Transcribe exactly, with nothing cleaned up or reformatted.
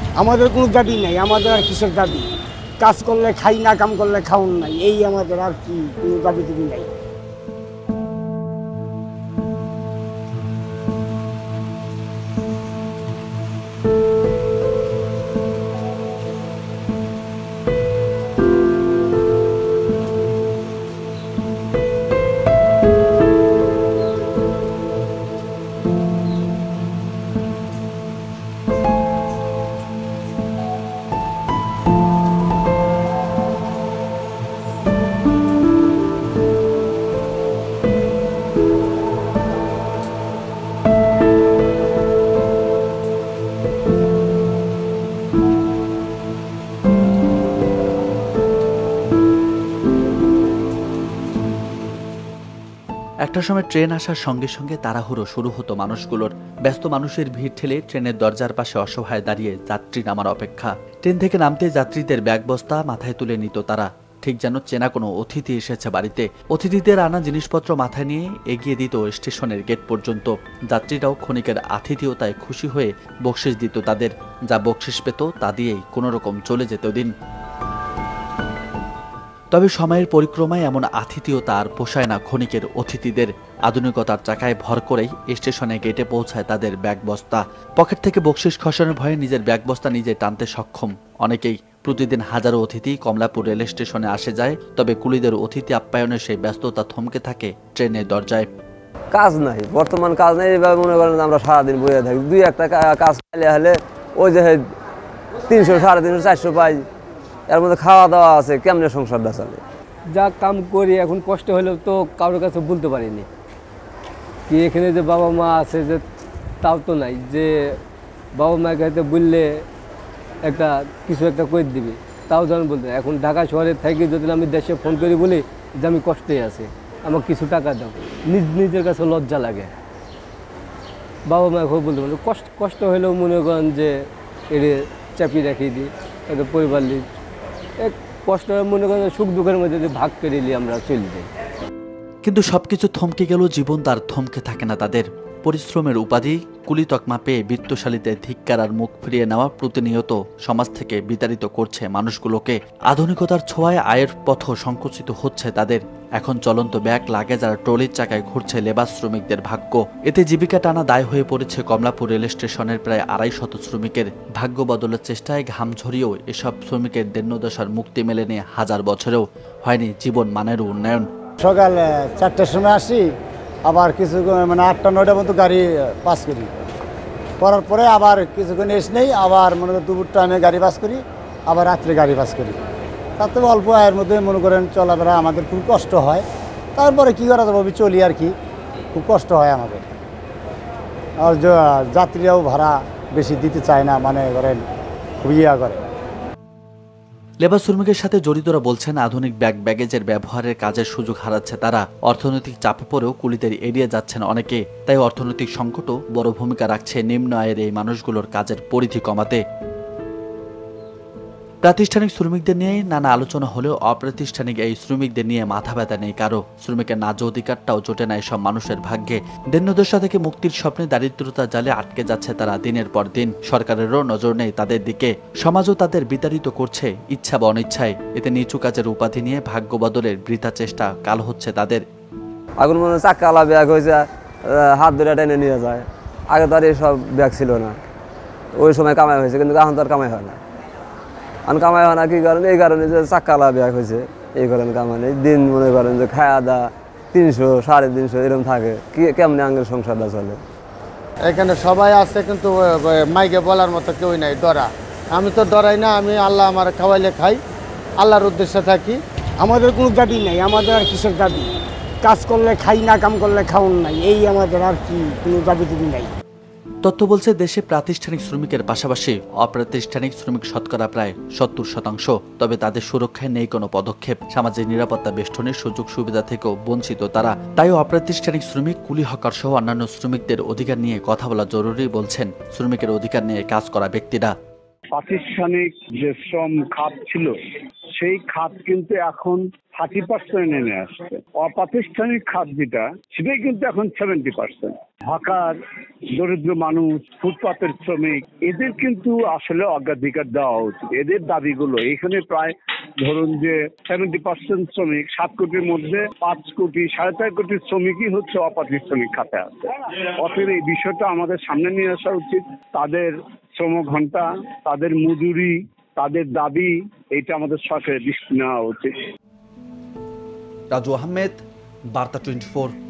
আমাদের কোনো দাবি নাই, আমাদের আর কিসের দাবি? কাজ করলে খাই না, কাম করলে খাওন নাই, এই আমাদের, আর কি কোনো দাবি দাবি নাই। একটা সময় ট্রেন আসার সঙ্গে সঙ্গে তাড়াহুড়ো শুরু হতো মানুষগুলোর। ব্যস্ত মানুষের ভিড় ঠেলে ট্রেনের দরজার পাশে অসহায় দাঁড়িয়ে যাত্রী নামার অপেক্ষা। ট্রেন থেকে নামতে যাত্রীদের ব্যাগ বস্তা মাথায় তুলে নিত তারা, ঠিক যেন চেনা কোনো অতিথি এসেছে বাড়িতে। অতিথিদের আনা জিনিসপত্র মাথায় নিয়ে এগিয়ে দিত স্টেশনের গেট পর্যন্ত। যাত্রীরাও ক্ষণিকের আতিথেয়তায় খুশি হয়ে বকশিশ দিত তাদের, যা বকশিশ পেত তা দিয়েই কোনোরকম চলে যেত দিন। তবে সময়ের পরিক্রমায় এমন আতিথেয়তা আর পোষায় না ক্ষণিকের অতিথিদের। আধুনিকতার চাকায় ভর করেই স্টেশনে গেটে পৌঁছায় তাদের ব্যাগ বস্তা। পকেট থেকে বকশিশ খসানোর ভয়ে নিজের ব্যাগ বস্তা নিজে টানতে সক্ষম অনেকেই। প্রতিদিন হাজারো অতিথি কমলাপুর রেল স্টেশনে আসে যায়, তবে কুলিদের অতিথি আপ্যায়নের সেই ব্যস্ততা থমকে থাকে ট্রেনের দরজায়। কাজ নাই, বর্তমান কাজ নেই। এবার মনে করেন আমরা সারাদিন বসে থাকি, দুই একটা কাজ পাইলে হলে ওই যে তিনশো সাড়ে তিনশো চারশো পাই, এর মধ্যে খাওয়া দাওয়া আছে, কেমনে সংসারটা চলে। যা কাম করি এখন কষ্ট হলেও তো কারোর কাছে বলতে পারিনি কি এখানে যে বাবা মা আছে, যে তাও তো নাই যে বাবা মাকে হয়তো বললে একটা কিছু একটা করে দিবি, তাও যেন বলতে। এখন ঢাকা শহরে থেকে যদি আমি দেশে ফোন করি বলি যে আমি কষ্টে আছি, আমাকে কিছু টাকা দাও, নিজ নিজের কাছে লজ্জা লাগে। বাবা মাকে বলতে পারি কষ্ট কষ্ট হলেও মনে করেন যে এর চাপিয়ে রাখিয়ে দিই, একটা পরিবার নিই। এক কষ্ট মনে করেন সুখ দুঃখের মধ্যে যদি ভাগ করে নিই আমরা চলে যাই। কিন্তু সবকিছু থমকে গেল, জীবন তার থমকে থাকে না তাদের। পরিশ্রমের উপাধি কুলি তকমা পেয়ে বৃত্তশালীতে ধিক্কার আর মুখ ফিরিয়ে নেওয়া প্রতিনিয়ত সমাজ থেকে বিতাড়িত করছে মানুষগুলোকে। আধুনিকতার ছোঁয়ায় আয়ের পথ সংকুচিত হচ্ছে তাদের। এখন চলন্ত ব্যাগ লাগেজ আর ট্রলির চাকায় ঘুরছে লেবাস শ্রমিকদের ভাগ্য। এতে জীবিকা টানা দায় হয়ে পড়েছে কমলাপুর রেল স্টেশনের প্রায় আড়াই শত শ্রমিকের। ভাগ্য বদলের চেষ্টায় ঘাম ঝরিয়েও এসব শ্রমিকের দৈন্যদশার মুক্তি মেলেনি হাজার বছরেও হয়নি জীবন মানের উন্নয়ন। সকাল চারটার সময় আসি, আবার কিছু মানে আটটা নয়টা পর্যন্ত গাড়ি পাস করি, করার পরে আবার কিছুক্ষণ এসে নেই, আবার মনে করেন দুপুর টাইমে গাড়ি পাস করি, আবার রাত্রে গাড়ি পাস করি। তার থেকে অল্প আয়ের মধ্যে মনে করেন চলাফেরা আমাদের খুব কষ্ট হয়। তারপরে কী করা যাবে, চলি আর কি, খুব কষ্ট হয় আমাদের। আর যাত্রীরাও ভাড়া বেশি দিতে চায় না, মানে করেন খুব ইয়া করে। লেবার শ্রমিকের সাথে জড়িতরা বলছেন আধুনিক ব্যাগ ব্যাগেজের ব্যবহারের কাজের সুযোগ হারাচ্ছে তারা। অর্থনৈতিক চাপে পড়েও কুলিদের এড়িয়ে যাচ্ছেন অনেকে। তাই অর্থনৈতিক সংকটও বড় ভূমিকা রাখছে নিম্ন আয়ের এই মানুষগুলোর কাজের পরিধি কমাতে। প্রাতিষ্ঠানিক শ্রমিকদের নিয়ে নানা আলোচনা হলেও অপ্রাতিষ্ঠানিক এই শ্রমিকদের নিয়ে মাথা ব্যথা নেই কারো। শ্রমিকের ন্যায্য অধিকারটাও জোটে না এসব মানুষের ভাগ্যে। দৈন্যদশা থেকে মুক্তির স্বপ্নে দারিদ্রতা জালে আটকে যাচ্ছে তারা দিনের পর দিন। সরকারেরও নজর নেই তাদের দিকে। সমাজও তাদের বিতাড়িত করছে ইচ্ছা বা অনিচ্ছায়। এতে নিচু কাজের উপাধি নিয়ে ভাগ্য বদলের বৃথা চেষ্টা কাল হচ্ছে তাদের। এখন মনে হয় চাক্কাওয়ালা ব্যাগ হয়েছে, হাত ধরে টেনে নিয়ে যায়। আগে তো আর এইসব ব্যাগ ছিল না, ওই সময় কামাই হয়েছে, কিন্তু এখন তো আর কামাই হয় না। এখন কামাই হয় না কি কারণে? এই কারণে যে চাক্কাওয়ালা ব্যাগ হয়েছে, এই কারণে কামাই নেই। দিন মনে করেন যে খাওয়া দাওয়া তিনশো সাড়ে তিনশো এরকম থাকে, কি কেমনি আঙ্গের সংসারটা চলে। এখানে সবাই আছে, কিন্তু মাইকে বলার মতো কেউই নাই, ডরা। আমি তো ডরাই না, আমি আল্লাহ আমার খাওয়াইলে খাই, আল্লাহর উদ্দেশ্যে থাকি। আমাদের কোনো দাবি নাই, আমাদের আর কিসের দাবি? কাজ করলে খাই না, কাম করলে খাওন নাই, এই আমাদের, আর কি কোনো দাবি দাবি নাই। তথ্য বলছে দেশে প্রাতিষ্ঠানিক শ্রমিকের পাশাপাশি অপ্রাতিষ্ঠানিক শ্রমিক শতকরা প্রায় সত্তর শতাংশ। তবে তাদের সুরক্ষায় নেই কোনো পদক্ষেপ। সামাজিক নিরাপত্তা বেষ্টনের সুযোগ সুবিধা থেকেও বঞ্চিত তারা। তাই অপ্রাতিষ্ঠানিক শ্রমিক, কুলি হকার সহ অন্যান্য শ্রমিকদের অধিকার নিয়ে কথা বলা জরুরি বলছেন শ্রমিকের অধিকার নিয়ে কাজ করা ব্যক্তিরা। প্রাতিষ্ঠানিক যে শ্রম খাত ছিল সেই খাত কিন্তু এখন থার্টি পার্সেন্ট নেমে আসছে। অপ্রাতিষ্ঠানিক খাত যেটা সেটাই কিন্তু এখন সেভেন্টি পার্সেন্ট। হকার, দরিদ্র মানুষ, ফুটপাতের শ্রমিক, এদের কিন্তু আসলে অগ্রাধিকার দেওয়া উচিত। এদের দাবিগুলো এখানে প্রায় ধরুন যে সেভেন্টি পার্সেন্ট শ্রমিক, সাত কোটির মধ্যে পাঁচ কোটি সাড়ে চার কোটি শ্রমিকই হচ্ছে অপ্রাতিষ্ঠানিক খাতে আছে। অতএব এই বিষয়টা আমাদের সামনে নিয়ে আসা উচিত। তাদের শ্রম ঘন্টা, তাদের মজুরি, তাদের দাবি, এইটা আমাদের সরকারের দৃষ্টি নেওয়া উচিত। রাজু আহমেদ, বার্তা টোয়েন্টি ফোর।